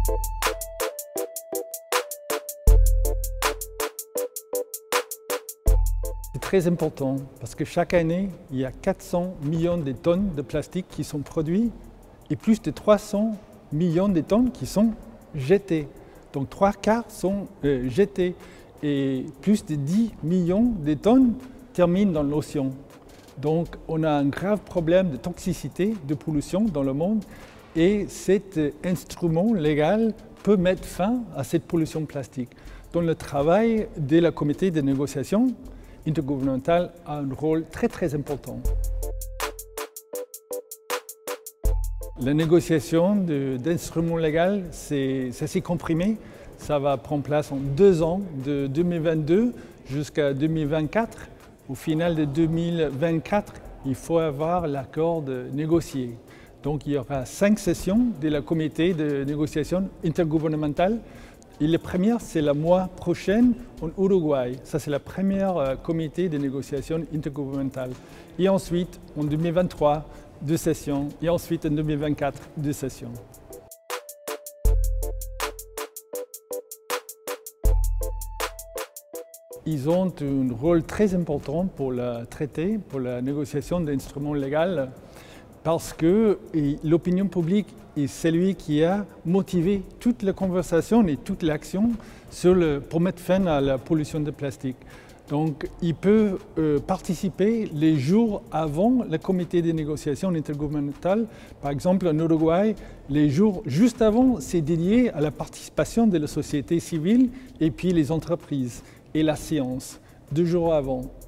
C'est très important parce que chaque année, il y a 400 millions de tonnes de plastique qui sont produites et plus de 300 millions de tonnes qui sont jetées. Donc 3/4 sont jetées et plus de 10 millions de tonnes terminent dans l'océan. Donc on a un grave problème de toxicité, de pollution dans le monde et cet instrument légal peut mettre fin à cette pollution plastique. Dans le travail de la comité de négociation intergouvernemental a un rôle très important. La négociation d'instruments légaux, c'est assez comprimé. Ça va prendre place en 2 ans, de 2022 jusqu'à 2024. Au final de 2024, il faut avoir l'accord négocié. Donc il y aura 5 sessions de la comité de négociation intergouvernementale. Et la première, c'est le mois prochain en Uruguay. Ça, c'est la première comité de négociation intergouvernementale. Et ensuite, en 2023, 2 sessions. Et ensuite, en 2024, 2 sessions. Ils ont un rôle très important pour le traité, pour la négociation d'instruments légaux, parce que l'opinion publique est celui qui a motivé toute la conversation et toute l'action pour mettre fin à la pollution de plastique. Donc, ils peuvent participer les jours avant le comité de négociation intergouvernementale. Par exemple, en Uruguay, les jours juste avant, c'est dédié à la participation de la société civile et puis les entreprises et la science, 2 jours avant.